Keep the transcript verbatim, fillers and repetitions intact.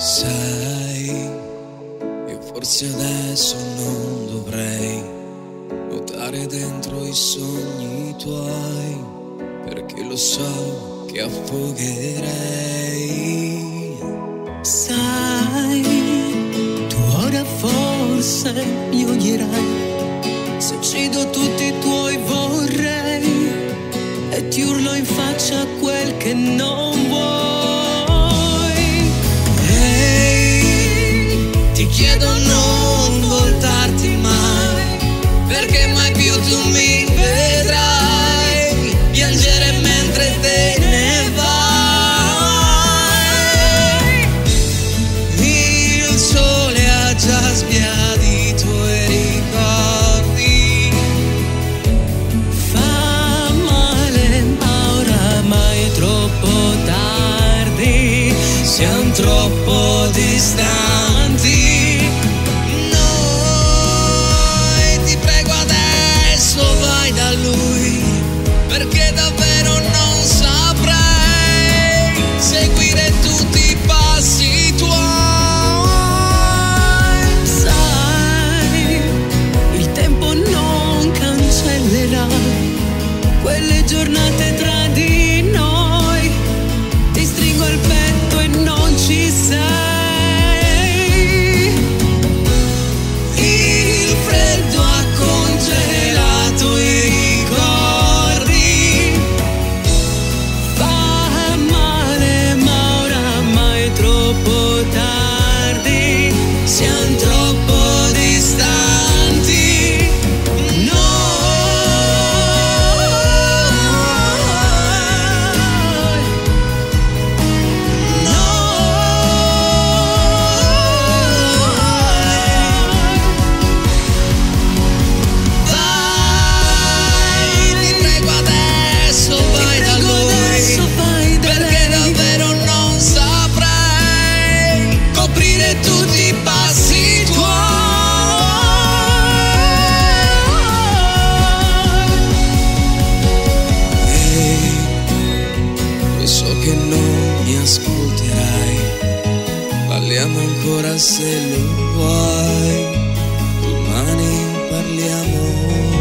Sai, io forse adesso non dovrei nuotare dentro i sogni tuoi, perché lo so che affogherei. Sai, tu ora forse mi odierai se uccido tutti i tuoi vorrei e ti urlo in faccia quel che non vuoi. Ti chiedo non voltarti mai, perché mai più tu mi vedrai piangere mentre te ne vai. Il sole ha già sbiadito i ricordi, fa male ma oramai è troppo tardi, siamo troppo distanti. Perché davvero non saprei seguire tutti i passi tuoi. Sai, il tempo non cancellerà quelle giornate tra di noi. Ti stringo al petto e non ci sei. Il freddo ha congelato i tutti i passi tuoi. Ehi, lo so che non mi ascolterai, parliamo ancora se lo vuoi, domani parliamo.